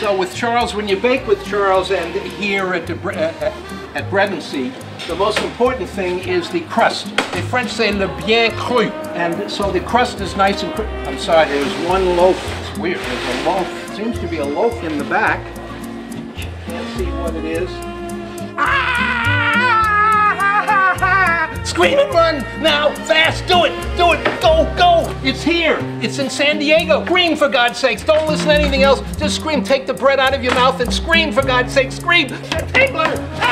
So with Charles, when you bake with Charles and here at Bread and Cie, the most important thing is the crust. The French say le bien cru. And so the crust is nice and crisp. I'm sorry, there's one loaf. It's weird. There's a loaf. Seems to be a loaf in the back. Can't see what it is. Scream and run! Now, fast! Do it! Do it! Go! Go! It's here! It's in San Diego! Scream, for God's sakes! Don't listen to anything else! Just scream! Take the bread out of your mouth and scream, for God's sake! Scream! Tingler!